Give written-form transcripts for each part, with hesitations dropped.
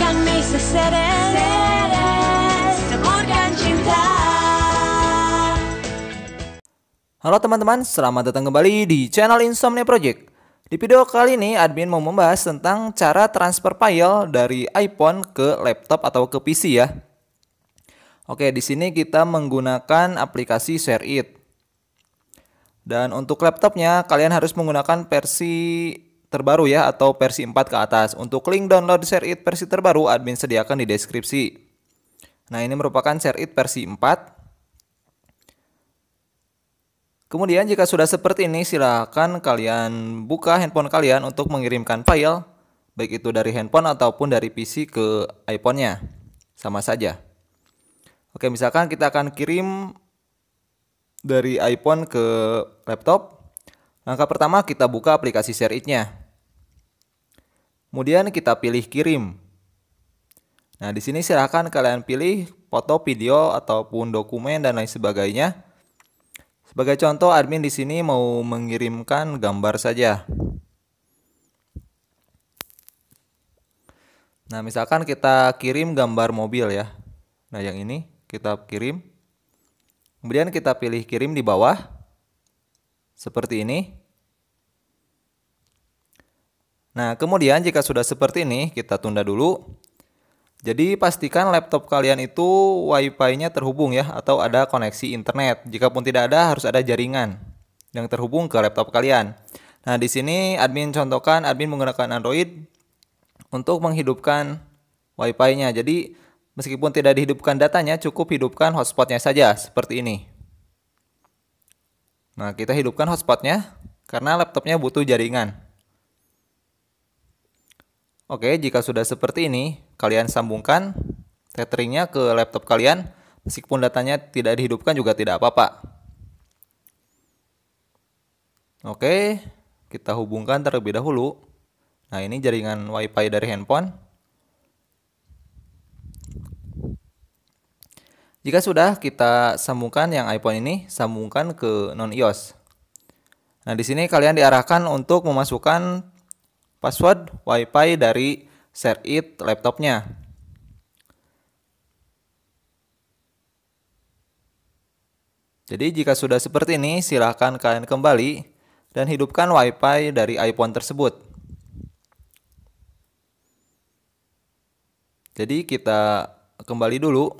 kami seseres taburkan cinta. Halo teman-teman, selamat datang kembali di channel Insomnia Project. Di video kali ini admin mau membahas tentang cara transfer file dari iPhone ke laptop atau ke PC ya. Oke, di sini kita menggunakan aplikasi ShareIt. Dan untuk laptopnya kalian harus menggunakan versi terbaru ya, atau versi 4 ke atas. Untuk link download ShareIt versi terbaru admin sediakan di deskripsi. Nah, ini merupakan ShareIt versi 4. Kemudian jika sudah seperti ini, silakan kalian buka handphone kalian untuk mengirimkan file, baik itu dari handphone ataupun dari PC ke iPhone-nya. Sama saja. Oke, misalkan kita akan kirim dari iPhone ke laptop. Langkah pertama kita buka aplikasi ShareIt-nya. Kemudian kita pilih kirim. Nah, di sini silakan kalian pilih foto, video ataupun dokumen dan lain sebagainya. Sebagai contoh, admin di sini mau mengirimkan gambar saja. Nah, misalkan kita kirim gambar mobil ya. Nah, yang ini kita kirim. Kemudian kita pilih kirim di bawah. Seperti ini. Nah, kemudian jika sudah seperti ini, kita tunda dulu. Jadi pastikan laptop kalian itu Wi-Fi-nya terhubung ya, atau ada koneksi internet. Jikapun tidak ada, harus ada jaringan yang terhubung ke laptop kalian. Nah, di sini admin contohkan, admin menggunakan Android untuk menghidupkan Wi-Fi-nya. Jadi meskipun tidak dihidupkan datanya, cukup hidupkan hotspotnya saja seperti ini. Nah, kita hidupkan hotspotnya karena laptopnya butuh jaringan. Oke, jika sudah seperti ini, kalian sambungkan tetheringnya ke laptop kalian. Meskipun datanya tidak dihidupkan juga tidak apa-apa. Oke, kita hubungkan terlebih dahulu. Nah, ini jaringan Wi-Fi dari handphone. Jika sudah, kita sambungkan yang iPhone ini, sambungkan ke non-iOS. Nah, di sini kalian diarahkan untuk memasukkan password Wi-Fi dari ShareIt laptopnya. Jadi jika sudah seperti ini, silahkan kalian kembali dan hidupkan Wi-Fi dari iPhone tersebut. Jadi kita kembali dulu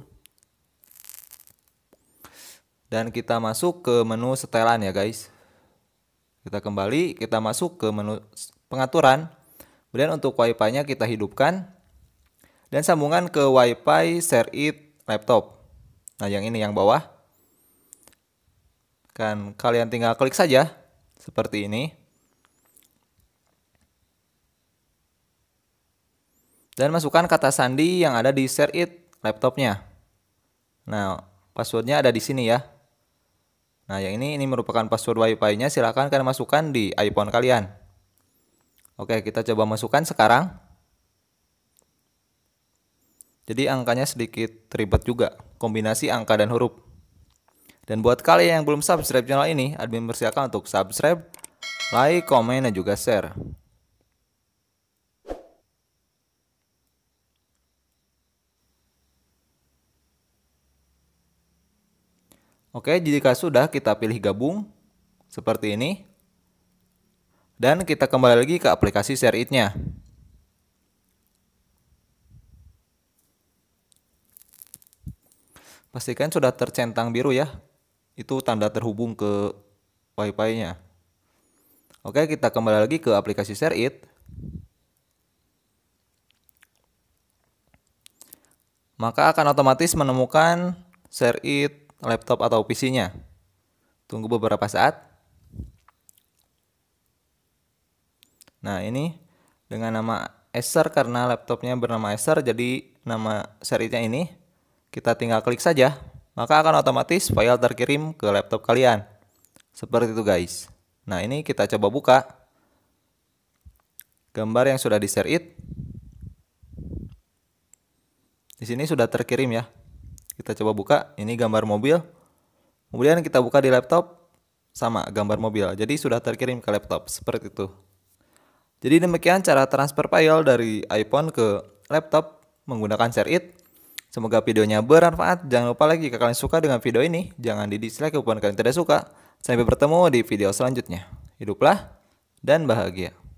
dan kita masuk ke menu setelan ya guys. Kita kembali, kita masuk ke menu pengaturan. Kemudian untuk Wi-Fi-nya kita hidupkan dan sambungan ke Wi-Fi ShareIt laptop. Nah, yang ini yang bawah. Kan kalian tinggal klik saja seperti ini. Dan masukkan kata sandi yang ada di ShareIt laptopnya. Nah, passwordnya ada di sini ya. Nah, yang ini merupakan password Wi-Fi-nya. Silakan kalian masukkan di iPhone kalian. Oke, kita coba masukkan sekarang. Jadi angkanya sedikit ribet juga, kombinasi angka dan huruf. Dan buat kalian yang belum subscribe channel ini, admin persilakan untuk subscribe, like, komen, dan juga share. Oke, jika sudah, kita pilih gabung seperti ini. Dan kita kembali lagi ke aplikasi ShareIt-nya. Pastikan sudah tercentang biru ya. Itu tanda terhubung ke Wi-Fi-nya. Oke, kita kembali lagi ke aplikasi ShareIt. Maka akan otomatis menemukan ShareIt laptop atau PC-nya. Tunggu beberapa saat. Nah, ini dengan nama Acer, karena laptopnya bernama Acer, jadi nama ShareIt-nya ini kita tinggal klik saja, maka akan otomatis file terkirim ke laptop kalian. Seperti itu guys. Nah, ini kita coba buka gambar yang sudah di ShareIt. Di sini sudah terkirim ya. Kita coba buka, ini gambar mobil. Kemudian kita buka di laptop, sama gambar mobil. Jadi sudah terkirim ke laptop, seperti itu. Jadi demikian cara transfer file dari iPhone ke laptop menggunakan ShareIt. Semoga videonya bermanfaat. Jangan lupa like jika kalian suka dengan video ini. Jangan di dislike apabila kalian tidak suka. Sampai bertemu di video selanjutnya. Hiduplah dan bahagia.